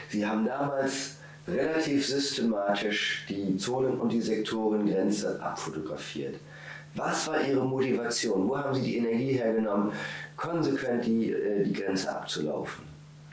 Sie haben damals relativ systematisch die Zonen- und die Sektorengrenze abfotografiert. Was war Ihre Motivation? Wo haben Sie die Energie hergenommen, konsequent die Grenze abzulaufen?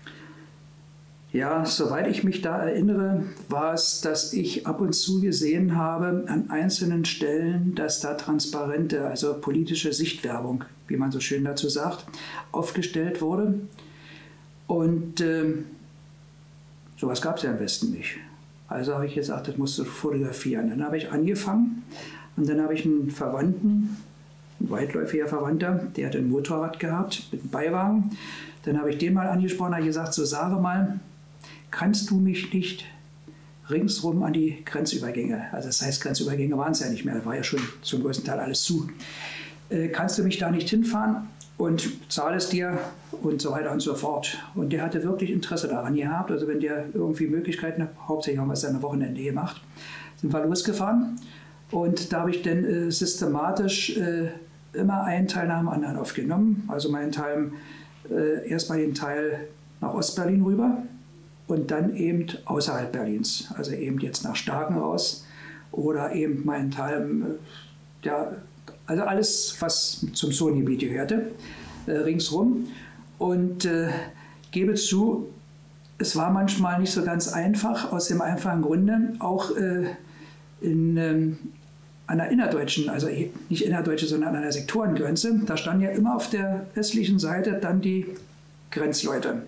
Ja, soweit ich mich da erinnere, war es, dass ich ab und zu gesehen habe an einzelnen Stellen, dass da transparente, also politische Sichtwerbung, wie man so schön dazu sagt, aufgestellt wurde. Und sowas gab es ja im Westen nicht. Also habe ich gesagt, das musst du fotografieren. Dann habe ich angefangen und dann habe ich einen Verwandten, ein weitläufiger Verwandter, der hat ein Motorrad gehabt mit einem Beiwagen. Dann habe ich den mal angesprochen, habe gesagt, so sage mal, kannst du mich nicht ringsrum an die Grenzübergänge, also das heißt, Grenzübergänge waren es ja nicht mehr, da war ja schon zum größten Teil alles zu, kannst du mich da nicht hinfahren und zahle es dir und so weiter und so fort. Und der hatte wirklich Interesse daran gehabt, also wenn der irgendwie Möglichkeiten hat, hauptsächlich haben wir es dann am Wochenende gemacht, sind wir losgefahren und da habe ich dann systematisch immer einen Teil nach dem anderen aufgenommen, also meinen Teil, erstmal den Teil nach Ostberlin rüber, und dann eben außerhalb Berlins, also eben jetzt nach Starken raus oder eben meinen Teil, ja, also alles, was zum Zonengebiet gehörte, ringsrum. Und gebe zu, es war manchmal nicht so ganz einfach, aus dem einfachen Grunde, auch an der innerdeutschen, also nicht innerdeutsche, sondern an der Sektorengrenze, da standen ja immer auf der östlichen Seite dann die Grenzleute.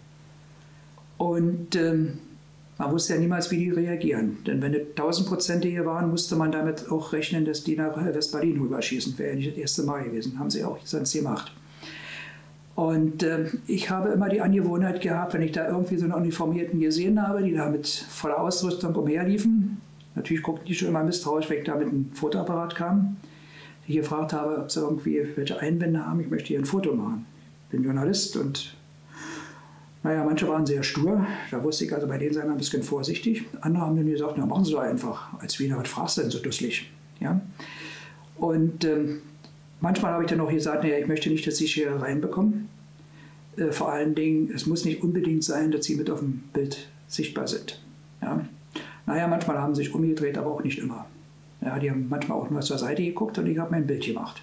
Und man wusste ja niemals, wie die reagieren. Denn wenn die 1000-prozentige waren, musste man damit auch rechnen, dass die nach West-Berlin rüberschießen. Wäre ja nicht das erste Mal gewesen, haben sie auch sonst gemacht. Und ich habe immer die Angewohnheit gehabt, wenn ich da irgendwie so einen Uniformierten gesehen habe, die da mit voller Ausrüstung umherliefen, natürlich guckten die schon immer misstrauisch, wenn ich da mit einem Fotoapparat kam, die ich gefragt habe, ob sie irgendwie welche Einwände haben, ich möchte hier ein Foto machen. Ich bin Journalist und naja, manche waren sehr stur, da wusste ich also bei denen sei man ein bisschen vorsichtig. Andere haben dann gesagt, na machen Sie doch einfach, als Wiener, was fragst du denn so dusselig? Ja? Und manchmal habe ich dann auch gesagt, naja, ich möchte nicht, dass Sie hier reinbekommen. Vor allen Dingen, es muss nicht unbedingt sein, dass Sie mit auf dem Bild sichtbar sind. Ja? Naja, manchmal haben sie sich umgedreht, aber auch nicht immer. Ja, die haben manchmal auch nur zur Seite geguckt und ich habe mein Bild gemacht.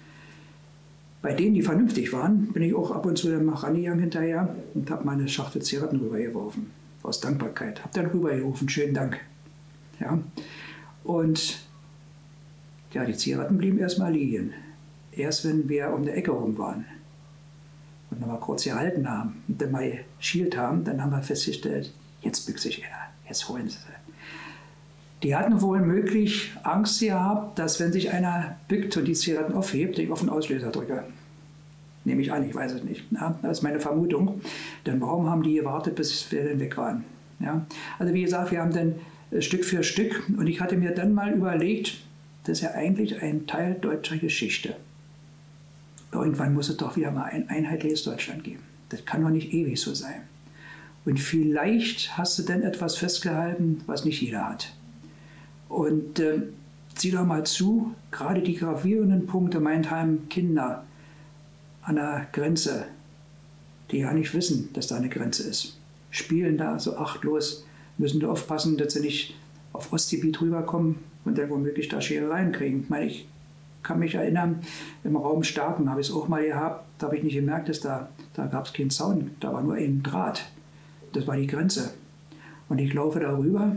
Bei denen, die vernünftig waren, bin ich auch ab und zu nach rangegangen hinterher und habe meine Schachtel Zigaretten rübergeworfen. Aus Dankbarkeit. Habe dann rübergerufen, schönen Dank. Ja. Und ja, die Zigaretten blieben erstmal liegen. Erst wenn wir um die Ecke rum waren und nochmal kurz gehalten haben und dann mal geschielt haben, dann haben wir festgestellt, jetzt bückt sich er, jetzt holen sie sie. Die hatten wohl möglich Angst gehabt, dass wenn sich einer bückt und die Zigaretten aufhebt, ich auf den Auslöser drücke. Nehme ich an, ich weiß es nicht. Ja, das ist meine Vermutung. Denn warum haben die gewartet, bis wir dann weg waren? Ja, also wie gesagt, wir haben dann Stück für Stück und ich hatte mir dann mal überlegt, das ist ja eigentlich ein Teil deutscher Geschichte. Irgendwann muss es doch wieder mal ein einheitliches Deutschland geben. Das kann doch nicht ewig so sein. Und vielleicht hast du dann etwas festgehalten, was nicht jeder hat. Und sieh doch mal zu, gerade die gravierenden Punkte, meinethalben Kinder an der Grenze, die ja nicht wissen, dass da eine Grenze ist, spielen da so achtlos, müssen da aufpassen, dass sie nicht auf Ostgebiet rüberkommen und dann womöglich da Scherereien kriegen. Ich meine, ich kann mich erinnern, im Raum Starken habe ich es auch mal gehabt, da habe ich nicht gemerkt, dass da gab es keinen Zaun, da war nur ein Draht. Das war die Grenze. Und ich laufe darüber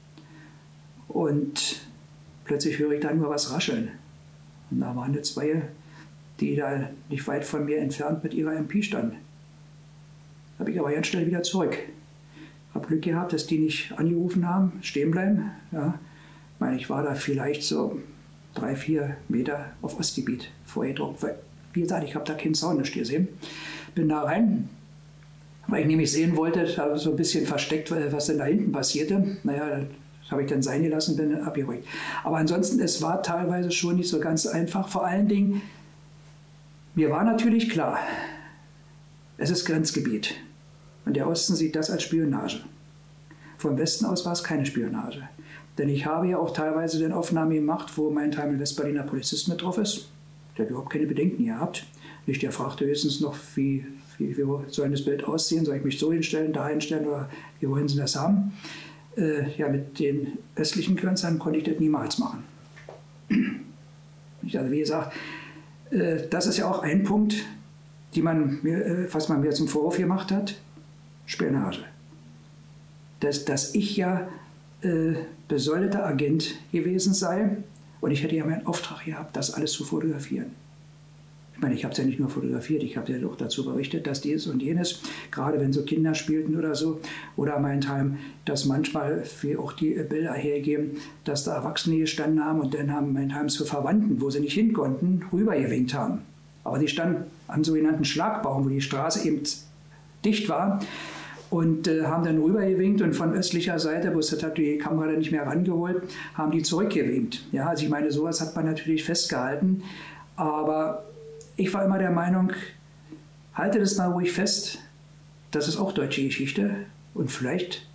und plötzlich höre ich da nur was rascheln. Und da waren jetzt zwei, die da nicht weit von mir entfernt mit ihrer MP standen. Da habe ich aber ganz schnell wieder zurück. Habe Glück gehabt, dass die nicht angerufen haben, stehen bleiben. Ja. Ich meine, ich war da vielleicht so 3-4 Meter auf Ostgebiet vorgedruckt. Wie gesagt, ich habe da keinen Zaun nicht gesehen. Bin da rein, weil ich nämlich sehen wollte, habe so ein bisschen versteckt, was denn da hinten passierte. Naja, das habe ich dann sein gelassen, bin dann abgeruhigt. Aber ansonsten, es war teilweise schon nicht so ganz einfach. Vor allen Dingen, mir war natürlich klar, es ist Grenzgebiet. Und der Osten sieht das als Spionage. Vom Westen aus war es keine Spionage. Denn ich habe ja auch teilweise den Aufnahmen gemacht, wo mein Teil ein Westberliner Polizist mit drauf ist. Der hat überhaupt keine Bedenken gehabt. Nicht, der fragte höchstens noch, wie Wie soll das Bild aussehen? Soll ich mich so hinstellen, da hinstellen oder wie wollen Sie das haben? Ja, mit den östlichen Grenzern konnte ich das niemals machen. Also wie gesagt, das ist ja auch ein Punkt, was man mir zum Vorwurf gemacht hat, Spionage. Dass ich ja besoldeter Agent gewesen sei und ich hätte ja meinen Auftrag gehabt, das alles zu fotografieren. Ich meine, ich habe es ja nicht nur fotografiert, ich habe ja auch dazu berichtet, dass dies und jenes, gerade wenn so Kinder spielten oder so, oder meinethalben, dass manchmal wie auch die Bilder hergeben, dass da Erwachsene gestanden haben und dann haben meinethalben zu Verwandten, wo sie nicht hin konnten, rübergewinkt haben. Aber die standen am sogenannten Schlagbaum, wo die Straße eben dicht war und haben dann rübergewinkt und von östlicher Seite, wo es hat die Kamera dann nicht mehr rangeholt, haben die zurückgewinkt. Ja, also ich meine, sowas hat man natürlich festgehalten, aber ich war immer der Meinung, halte das mal ruhig fest, das ist auch deutsche Geschichte und vielleicht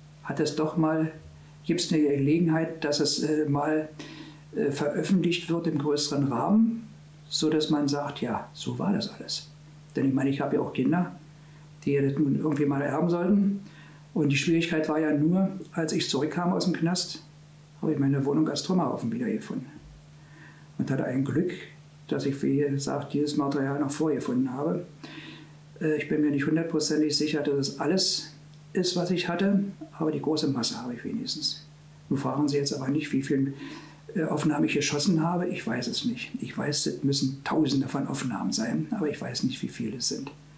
gibt es eine Gelegenheit, dass es mal veröffentlicht wird im größeren Rahmen, so dass man sagt, ja, so war das alles. Denn ich meine, ich habe ja auch Kinder, die das nun irgendwie mal erben sollten. Und die Schwierigkeit war ja nur, als ich zurückkam aus dem Knast, habe ich meine Wohnung als Trümmerhaufen wiedergefunden. Und hatte ein Glück, dass ich, wie gesagt, dieses Material noch vorgefunden habe. Ich bin mir nicht hundertprozentig sicher, dass es alles ist, was ich hatte, aber die große Masse habe ich wenigstens. Nun fragen Sie jetzt aber nicht, wie viele Aufnahmen ich geschossen habe. Ich weiß es nicht. Ich weiß, es müssen Tausende von Aufnahmen sein, aber ich weiß nicht, wie viele es sind.